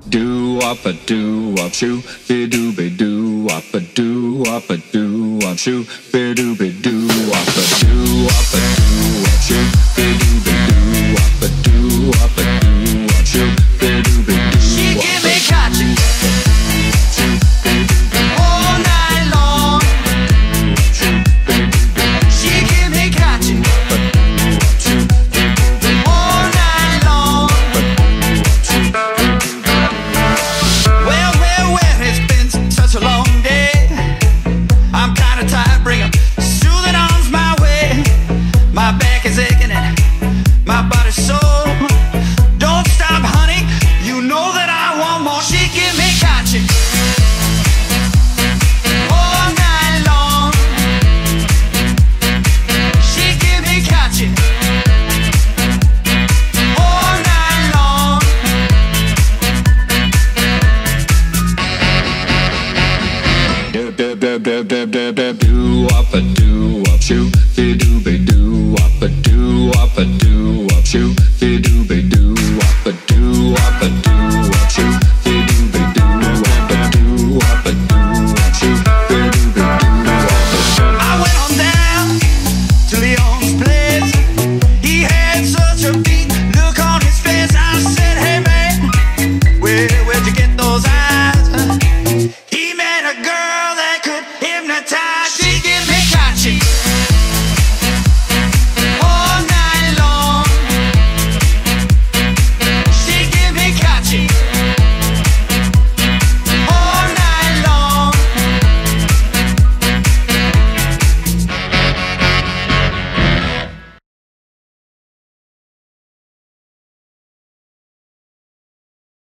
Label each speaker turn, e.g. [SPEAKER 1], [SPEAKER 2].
[SPEAKER 1] Do up a do up shoo, be do be do up a do up a do up shoo, be do be do up a do up a do up shoo, be do be do up a do up a do up shoo, be do be do.
[SPEAKER 2] She give me catching all night long. She give me catching all night long. Well, it's been such a long day. I'm kinda tired, bring 'em soothing arms my way. My back is aching and my body's sore. Don't stop, honey, you know that I want more. She give me catching all night long. She give me catching all night long.
[SPEAKER 1] Do do do do do do do.